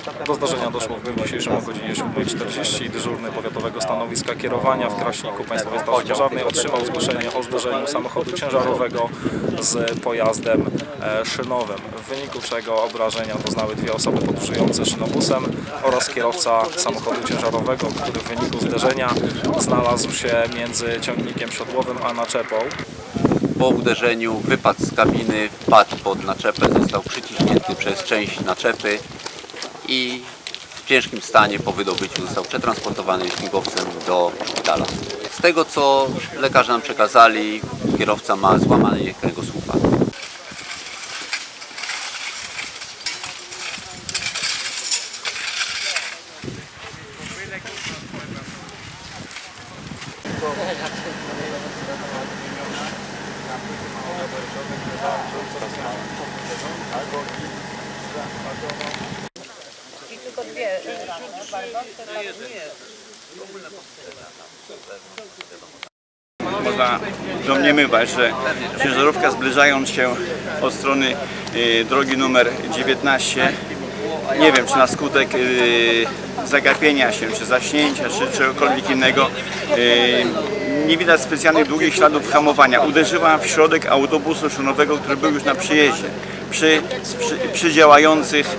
Do zdarzenia doszło w dniu dzisiejszym o godzinie 7:40. Dyżurny powiatowego stanowiska kierowania w Kraśniku Państwowej Straży Pożarnej otrzymał zgłoszenie o zderzeniu samochodu ciężarowego z pojazdem szynowym, w wyniku czego obrażenia doznały dwie osoby podróżujące szynobusem oraz kierowca samochodu ciężarowego, który w wyniku zderzenia znalazł się między ciągnikiem siodłowym a naczepą. Po uderzeniu wypadł z kabiny, wpadł pod naczepę, został przyciśnięty przez część naczepy i w ciężkim stanie po wydobyciu został przetransportowany śmigłowcem do szpitala. Z tego, co lekarze nam przekazali, kierowca ma złamany kręgosłupa. I tylko dwie Można domniemywać, że ciężarówka, zbliżając się od strony drogi numer 19, nie wiem, czy na skutek zagapienia się, czy zaśnięcia, czy czegokolwiek innego, nie widać specjalnych długich śladów hamowania. Uderzyła w środek autobusu szynowego, który był już na przyjeździe. Przy działających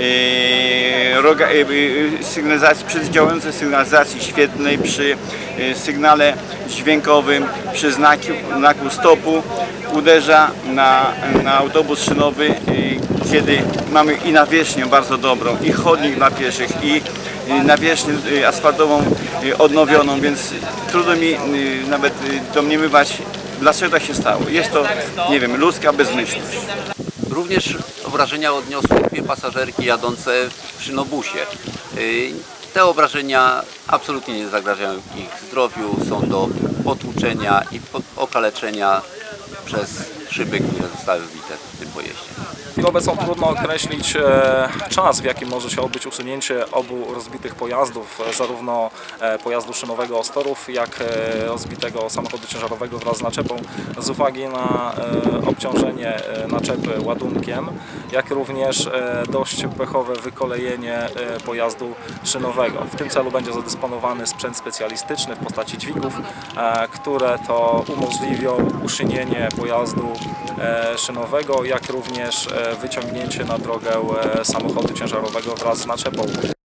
sygnalizacji świetlnej, przy sygnale dźwiękowym, przy znaku stopu uderza na autobus szynowy, kiedy mamy i nawierzchnię bardzo dobrą, i chodnik dla pieszych, i nawierzchnię asfaltową odnowioną, więc trudno mi nawet domniemywać, dlaczego tak się stało. Jest to, nie wiem, ludzka bezmyślność. Również obrażenia odniosły dwie pasażerki jadące w szynobusie. Te obrażenia absolutnie nie zagrażają ich zdrowiu, są do potłuczenia i okaleczenia przez szyby, które zostały wbite w tym pojeździe. Obecnie trudno określić czas, w jakim może się odbyć usunięcie obu rozbitych pojazdów, zarówno pojazdu szynowego Ostorów, jak rozbitego samochodu ciężarowego wraz z naczepą, z uwagi na obciążenie naczepy ładunkiem, jak również dość pechowe wykolejenie pojazdu szynowego. W tym celu będzie zadysponowany sprzęt specjalistyczny w postaci dźwigów, które to umożliwią uszynienie pojazdu szynowego, jak również wyciągnięcie na drogę samochodu ciężarowego wraz z naczepą.